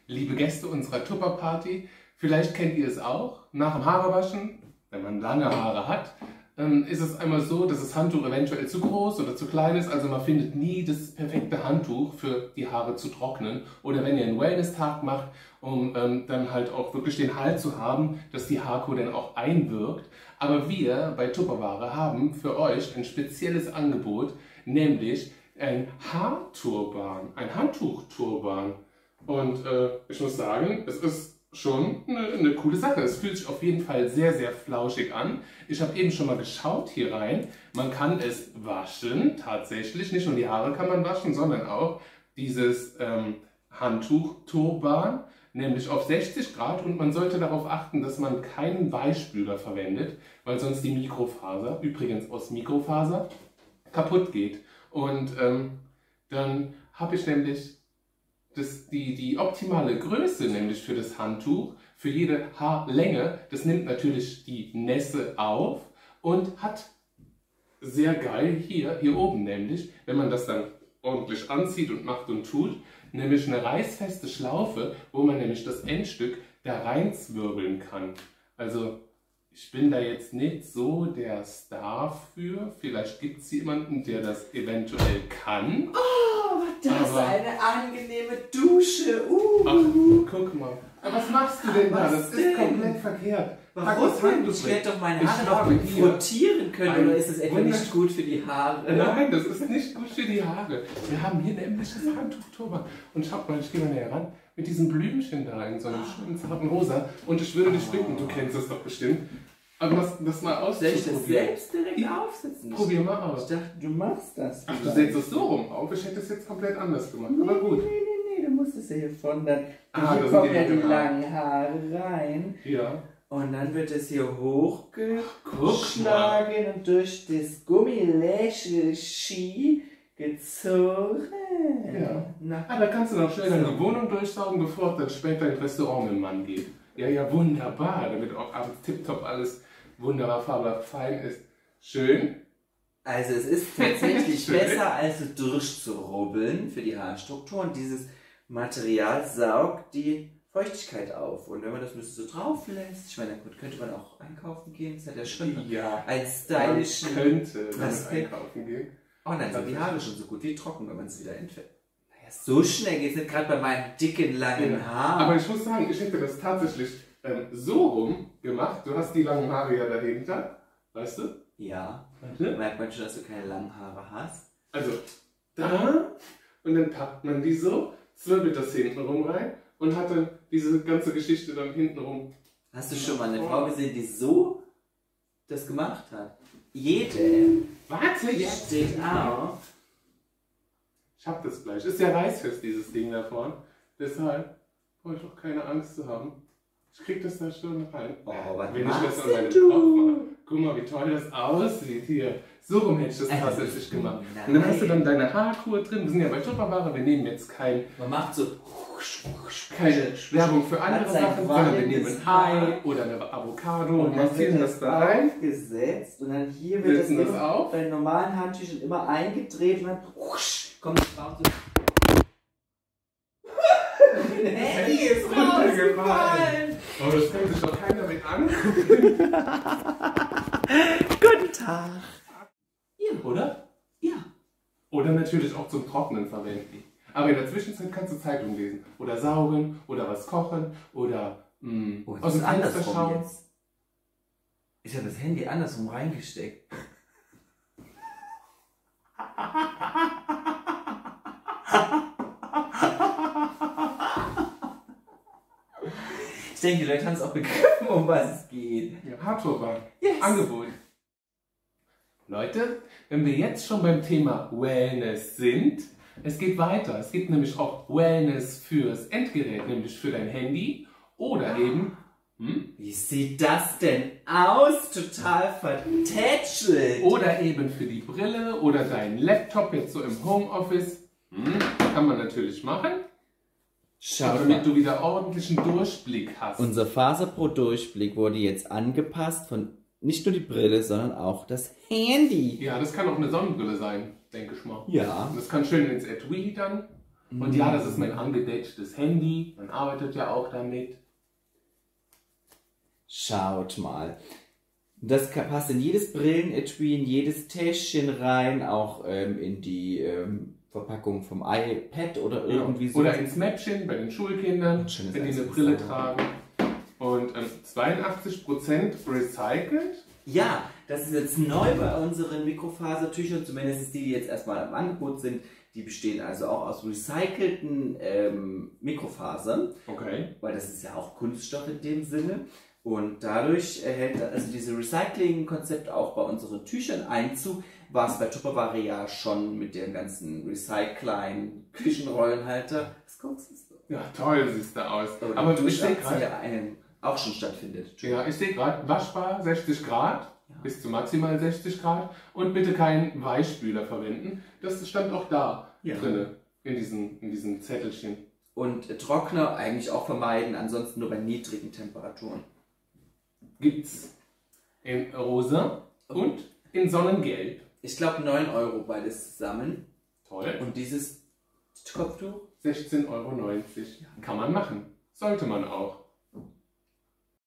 liebe Gäste unserer Tupperparty. Vielleicht kennt ihr es auch. Nach dem Haarewaschen, wenn man lange Haare hat, ist es einmal so, dass das Handtuch eventuell zu groß oder zu klein ist. Also man findet nie das perfekte Handtuch für die Haare zu trocknen. Oder wenn ihr einen Wellness-Tag macht, um dann halt auch wirklich den Halt zu haben, dass die Haarkur dann auch einwirkt. Aber wir bei Tupperware haben für euch ein spezielles Angebot, nämlich ein Haarturban, ein Handtuchturban. Und ich muss sagen, es ist schon eine coole Sache. Es fühlt sich auf jeden Fall sehr, sehr flauschig an. Ich habe eben schon mal geschaut hier rein. Man kann es waschen, tatsächlich. Nicht nur die Haare kann man waschen, sondern auch dieses Handtuchturban, nämlich auf 60 Grad. Und man sollte darauf achten, dass man keinen Weichspüler verwendet, weil sonst die Mikrofaser, übrigens aus Mikrofaser, kaputt geht. Und dann habe ich nämlich die optimale Größe nämlich für das Handtuch, für jede Haarlänge. Das nimmt natürlich die Nässe auf und hat sehr geil hier oben nämlich, wenn man das dann ordentlich anzieht und macht und tut, nämlich eine reißfeste Schlaufe, wo man nämlich das Endstück da reinzwirbeln kann. Also ich bin da jetzt nicht so der Star für. Vielleicht gibt es jemanden, der das eventuell kann. Oh, das ist eine angenehme Dusche. Ach, guck mal. Aber was machst du denn da? Das ist komplett verkehrt. Warum denn? Ich werde doch meine Haare noch frotieren können. Oder ist das etwa nicht gut für die Haare? Nein, das ist nicht gut für die Haare. Wir haben hier nämlich das Handtuchturban. Und schaut mal, ich gehe mal näher ran. Mit diesem Blümchen da in so einem schönen zarten Rosa. Und ich würde dich bitten, du kennst das doch bestimmt, aber das mal auszuprobieren. Soll ich das selbst direkt aufsetzen? Probier mal aus. Ich dachte, du machst das. Ach, du setzt es so rum auf? Ich hätte es jetzt komplett anders gemacht. Aber gut. Nee, du musst es ja hier von dann. Hier kommen ja die langen Haare rein. Ja. Und dann wird es hier hochgeschlagen und durch das Gummiläschel-Ski gezogen. Ja. Da kannst du noch schnell deine Wohnung durchsaugen, bevor es dann später ins Restaurant mit dem Mann geht. Ja, wunderbar. Damit auch abends tipptopp alles wunderbar fein ist. Schön. Also es ist tatsächlich besser, als so durchzurubbeln für die Haarstruktur. Und dieses Material saugt die Feuchtigkeit auf. Und wenn man das ein bisschen so drauf lässt, ich meine, gut, könnte man auch einkaufen gehen, das hat ja schon einen stylischen könnte einkaufen gehen. Oh nein, sind die Haare schon so gut wie trocken, wenn man es wieder entfällt. Naja, so schnell geht es nicht, gerade bei meinen dicken, langen Haaren. Aber ich muss sagen, ich hätte das tatsächlich so rum gemacht. Du hast die langen Haare ja dahinter, weißt du? Ja. Merkt man schon, dass du keine langen Haare hast? Also, da, und dann packt man die so, zwirbelt das hinten rum rein und hat dann diese ganze Geschichte dann hinten rum. Hast du schon mal eine Frau gesehen, die so das gemacht hat? Jede. Warte, jetzt steht auf. Ich hab das gleich. Ist ja reißfest, dieses Ding da vorne. Deshalb brauche ich auch keine Angst zu haben. Ich krieg das da schon rein. Oh, was wenn ich das an meine du? Kopf mache. Guck mal, wie toll das aussieht hier. So rum hätte ich das tatsächlich gemacht. Und dann hast du dann deine Haarkur drin. Wir sind ja bei Tupperware. Wir nehmen jetzt man macht so keine Werbung für andere Sachen, sondern wir nehmen ein Ei oder eine Avocado und massieren das da rein. Aufgesetzt und dann hier wird das immer bei normalen Handtüchern immer eingedreht und dann kommt das raus. Handy ist runtergefallen. Oh, das kann sich doch keiner mit angucken. Guten Tag. Ja, oder? Ja. Oder natürlich auch zum Trocknen verwenden. Aber in der Zwischenzeit kannst du Zeitung lesen. Oder saugen, oder was kochen, oder aus dem Fenster schauen. Jetzt. Ich habe das Handy andersrum reingesteckt. Ich denke, die Leute haben es auch begriffen, um was es geht. Ja, Haarturban. Yes. Angebot. Leute, wenn wir jetzt schon beim Thema Wellness sind, es geht weiter. Es gibt nämlich auch Wellness fürs Endgerät, nämlich für dein Handy oder eben... Wie sieht das denn aus? Total vertätschelt. Oder eben für die Brille oder deinen Laptop jetzt so im Homeoffice. Kann man natürlich machen. Schau, damit du wieder ordentlichen Durchblick hast. Unser Faserpro Durchblick wurde jetzt angepasst von nicht nur die Brille, sondern auch das Handy. Ja, das kann auch eine Sonnenbrille sein, denke ich mal. Ja. Das kann schön ins Etui dann. Und ja, das ist mein angedecktes Handy. Man arbeitet ja auch damit. Schaut mal. Das passt in jedes Brillenetui, in jedes Täschchen rein, auch in die Verpackung vom iPad oder irgendwie so. Oder ins Mäppchen bei den Schulkindern, wenn die eine Brille tragen. Und 82% recycelt. Ja, das ist jetzt neu bei unseren Mikrofasertüchern, zumindest die jetzt erstmal im Angebot sind. Die bestehen also auch aus recycelten Mikrofasern. Okay. Weil das ist ja auch Kunststoff in dem Sinne. Und dadurch erhält also dieses Recycling-Konzept auch bei unseren Tüchern Einzug. War es bei Tupperware ja schon mit dem ganzen Recycling, Küchenrollenhalter. Was guckst du? Ja, toll siehst du aus. Aber ich sehe gerade, auch schon stattfindet. Ja, ich sehe gerade, waschbar 60 Grad, bis zu maximal 60 Grad. Und bitte keinen Weichspüler verwenden. Das stand auch da drin, in diesen Zettelchen. Und Trockner eigentlich auch vermeiden, ansonsten nur bei niedrigen Temperaturen. Gibt's in rosa und in Sonnengelb. Ich glaube 9 Euro beides zusammen. Toll. Und dieses Kopftuch? 16,90 Euro. Kann man machen. Sollte man auch.